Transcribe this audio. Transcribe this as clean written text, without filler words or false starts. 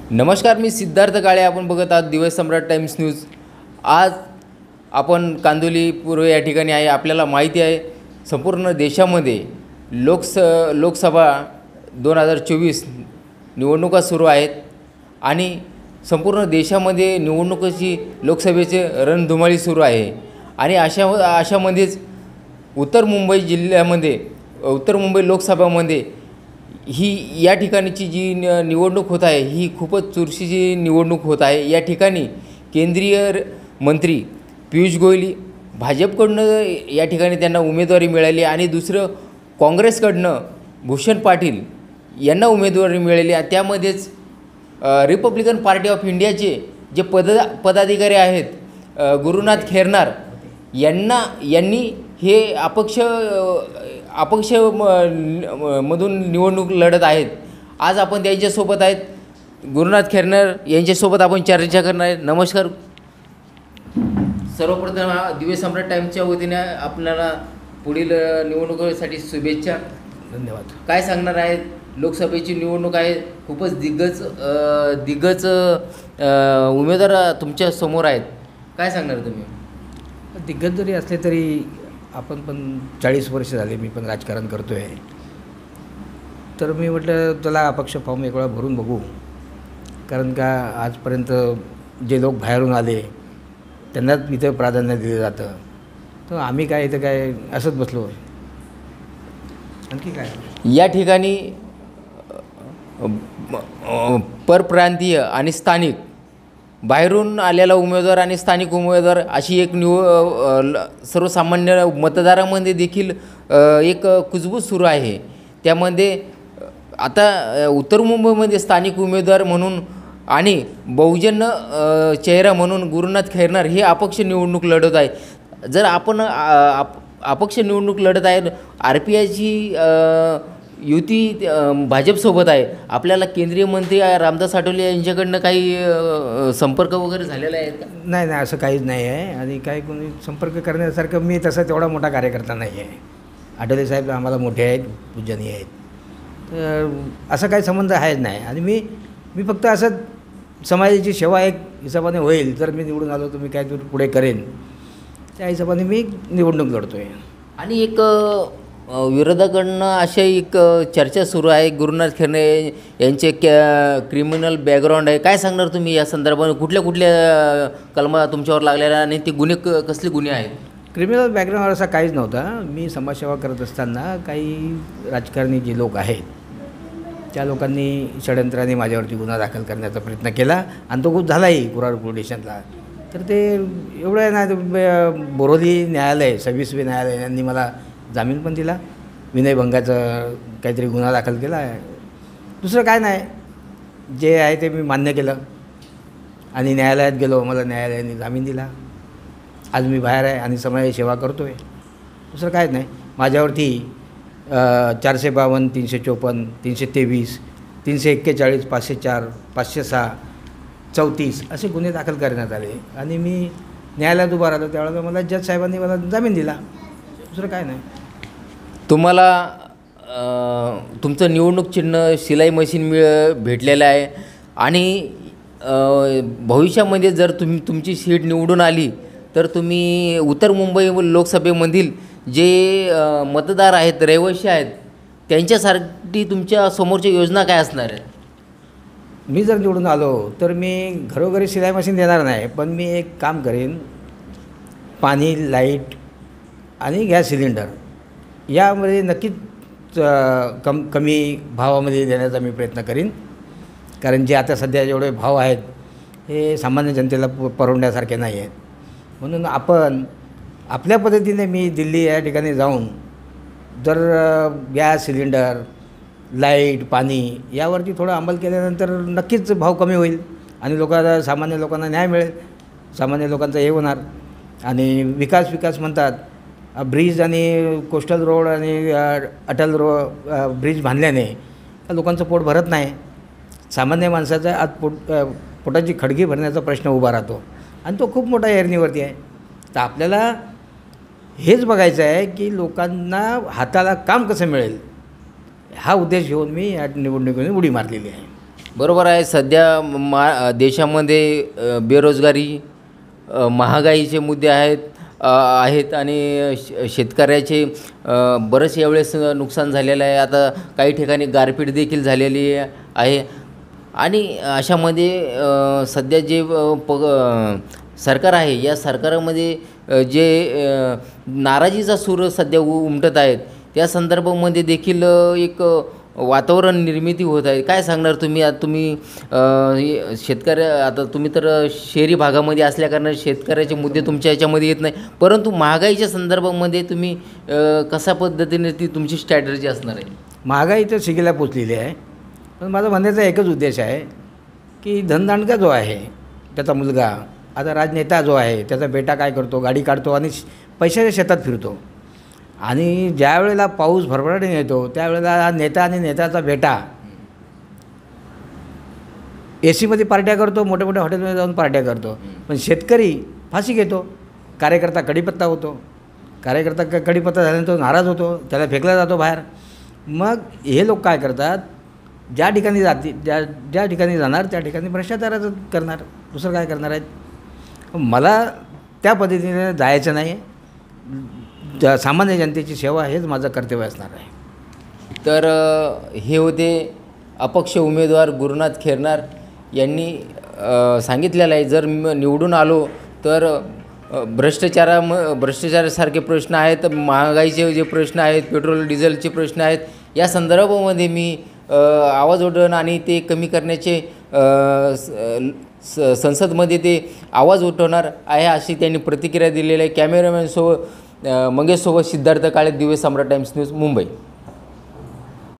नमस्कार, मी सिद्धार्थ काळे. आपण बघत आहात दिवस सम्राट टाइम्स न्यूज. आज आपण कांदिवली पूर्व या ठिकाणी आहे. आपल्याला माहिती आहे संपूर्ण देशामध्ये लोकसभा 2024 निवडणुका सुरू आहेत आणि संपूर्ण देशामध्ये निवडणुकीची लोकसभेचे रणधुमाळी सुरू आहे. आणि अशामध्येच उत्तर मुंबई लोकसभामध्ये ही या ठिकाणची जी निवडणूक होत आहे ही खूपच चुरशीची निवडणूक होत आहे. या ठिकाणी केंद्रीय मंत्री पियुष गोयल भाजपकडनं या ठिकाणी त्यांना उमेदवारी मिळाली आणि दुसरं काँग्रेसकडनं भूषण पाटील यांना उमेदवारी मिळाली. त्यामध्येच रिपब्लिकन पार्टी ऑफ इंडियाचे जे पदाधिकारी आहेत गुरुनाथ खेरनार यांनी हे अपक्ष मधून निवडणूक लढत आहेत. आज आपण त्यांच्यासोबत आहेत. गुरुनाथ खेरनार यांच्यासोबत आपण चर्चा करणार आहे. नमस्कार. सर्वप्रथम दिवस सम्राट टाइम्सच्या वतीने आपल्याला पुढील निवडणुकीसाठी शुभेच्छा. धन्यवाद. काय सांगणार आहेत? लोकसभेची निवडणूक आहे. खूपच दिग्गज उमेदवार तुमच्या समोर आहेत. काय सांगणार तुम्ही? दिग्गज जरी असले तरी आपण पण 40 वर्ष झाले मी पण राजकारण करतो आहे. तर मी म्हटलं त्याला अपक्ष फॉर्म एक वेळा भरून बघू, कारण का आजपर्यंत जे लोक बाहेरून आले त्यांनाच इथं प्राधान्य दिलं जातं. तर आम्ही काय इथं काय असंच बसलो. आणखी काय या ठिकाणी परप्रांतीय आणि स्थानिक बाहेरून आलेला उमेदवार आणि स्थानिक उमेदवार अशी एक सर्वसामान्य मतदारामध्ये देखील एक कुजबूज सुरू आहे. त्यामध्ये आता उत्तर मुंबईमध्ये स्थानिक उमेदवार म्हणून आणि बहुजन चेहरा म्हणून गुरुनाथ खेरनार हे अपक्ष निवडणूक लढत आहे. जर आपण अपक्ष निवडणूक लढत आहे, RPIची युती भाजपसोबत आहे. आपल्याला केंद्रीय मंत्री रामदास आठवले यांच्याकडनं काही संपर्क वगैरे झालेला आहे का? नाही, असं काहीच नाही आहे. आणि काही कोणी संपर्क करण्यासारखं मी तसा तेवढा मोठा कार्यकर्ता नाही आहे. आठवले साहेब आम्हाला मोठे आहेत, पूजनीय आहेत. तर असा काही संबंध आहेच नाही. आणि मी फक्त असं समाजाची सेवा एक हिशोबाने होईल, जर मी निवडून आलो तर मी काय पुढे करेन त्या हिशोबाने मी निवडणूक लढतो आहे. आणि एक विरोधाकडनं अशा एक चर्चा सुरू आहे गुरुनाथ खेरनार यांचे क्रिमिनल बॅकग्राऊंड आहे. काय सांगणार तुम्ही या संदर्भात? कुठल्या कलमा तुमच्यावर लागलेल्या आणि ते गुन्हे कसले गुन्हे आहेत? क्रिमिनल बॅकग्राऊंड असा काहीच नव्हता. मी समाजसेवा करत असताना काही राजकारणी जे लोक आहेत त्या लोकांनी षडयंत्राने माझ्यावरती गुन्हा दाखल करण्याचा प्रयत्न केला आणि तो खूप झालाही कुराड पोलीस स्टेशनला. तर ते एवढं आहे ना, बोरोली न्यायालय 26वे न्यायालय यांनी मला जामीन पण दिला. विनयभंगाचं काहीतरी गुन्हा दाखल केला आहे. दुसरं काय नाही, जे आहे ते मी मान्य केलं आणि न्यायालयात गेलो. मला न्यायालयाने जामीन दिला. आज मी बाहेर आहे आणि समाजाची सेवा करतो आहे. दुसरं कायच नाही. माझ्यावरती 452, 354, 323, 341, 504, 506, 34 असे गुन्हे दाखल करण्यात आले आणि मी न्यायालयात उभा राहिलो. त्यावेळेला मला जज साहेबांनी मला जामीन दिला. दुसरं काय नाही. तुम्हाला तुमचं निवडणूक चिन्ह शिलाई मशीन भेटलेलं आहे आणि भविष्यामध्ये जर तुमची सीट निवडून आली तर तुम्ही उत्तर मुंबई लोकसभेमधील जे मतदार आहेत, रहिवासी आहेत, त्यांच्यासाठी तुमच्या समोरच्या योजना काय असणार आहेत? मी जर निवडून आलो तर मी घरोघरी शिलाई मशीन देणार नाही, पण मी एक काम करेन. पाणी, लाईट आणि गॅस सिलेंडर यामध्ये नक्कीच कमी भावामध्ये देण्याचा मी प्रयत्न करीन. कारण जे आता सध्या जेवढे भाव आहेत हे सामान्य जनतेला परवडण्यासारखे नाही आहेत. म्हणून आपण आपल्या पद्धतीने मी दिल्ली या ठिकाणी जाऊन जर गॅस सिलेंडर, लाईट, पाणी यावरती थोडं अंमल केल्यानंतर नक्कीच भाव कमी होईल आणि सामान्य लोकांना न्याय मिळेल. सामान्य लोकांचं हे होणार. आणि विकास म्हणतात. ब्रिज आणि कोस्टल रोड आणि अटल ब्रिज बांधल्याने लोकांचं पोट भरत नाही. सामान्य माणसाचा आज पोटाची खडगी भरण्याचा प्रश्न उभा राहतो आणि तो खूप मोठा ऐरणीवरती आहे. तर आपल्याला हेच बघायचं आहे की लोकांना हाताला काम कसं मिळेल, हा उद्देश घेऊन मी या निवडणुकीने उडी मारलेली आहे. बरोबर आहे. सध्या देशामध्ये बेरोजगारी, महागाईचे मुद्दे आहेत आणि शेतकऱ्याचे बरेच यावेळेस नुकसान झालेलं आहे. आता काही ठिकाणी गारपीट देखील झालेली आहे आणि अशामध्ये सध्या जे सरकार आहे, या सरकारामध्ये जे नाराजीचा सूर सध्या उमटत आहेत, त्या संदर्भामध्ये देखील एक वातावरण निर्मिती होत आहे. काय सांगणार तुम्ही? आता तुम्ही आता तुम्ही तर शहरी भागामध्ये असल्याकारणाने शेतकऱ्याचे मुद्दे तुमच्या याच्यामध्ये येत नाही, परंतु महागाईच्या संदर्भामध्ये तुम्ही कशा पद्धतीने ती तुमची स्ट्रॅटर्जी असणार आहे? महागाई तर शिगेला पोचलेली आहे, पण माझा म्हणण्याचा एकच उद्देश आहे की धनदांडका जो आहे त्याचा मुलगा, आता राजनेता जो आहे त्याचा बेटा काय करतो, गाडी काढतो आणि पैशाच्या शेतात फिरतो. आणि ज्या वेळेला पाऊस भरभराटीने येतो त्यावेळेला हा नेता आणि नेत्याचा बेटा AC मध्ये पार्ट्या करतो, मोठ्या मोठ्या हॉटेलमध्ये जाऊन पार्ट्या करतो. पण शेतकरी फाशी घेतो, कार्यकर्ता कडीपत्ता होतो, कार्यकर्ता कडीपत्ता झाल्यानंतर नाराज होतो, त्याला फेकला जातो बाहेर. मग हे लोक काय करतात, ज्या ठिकाणी ज्या ठिकाणी जाणार त्या ठिकाणी भ्रष्टाचाराचं करणार, दुसरं काय करणार आहेत. मला त्या पद्धतीने जायचं नाही. सामान्य जनतेची सेवा हेच माझं कर्तव्य असणार आहे. तर हे होते अपक्ष उमेदवार गुरुनाथ खैरनार यांनी सांगितलेलं आहे, जर निवडून आलो तर भ्रष्टाचारासारखे प्रश्न आहेत, महागाईचे जे प्रश्न आहेत, पेट्रोल डिझेलचे प्रश्न आहेत, या संदर्भामध्ये मी आवाज उठवणं आणि ते कमी करण्याचे संसदमध्ये ते आवाज उठवणार आहे, अशी त्यांनी प्रतिक्रिया दिलेली आहे. कॅमेरामॅनसोबत मंगेशसोबत सिद्धार्थ काळे, दिव्य सम्राट टाइम्स न्यूज, मुंबई.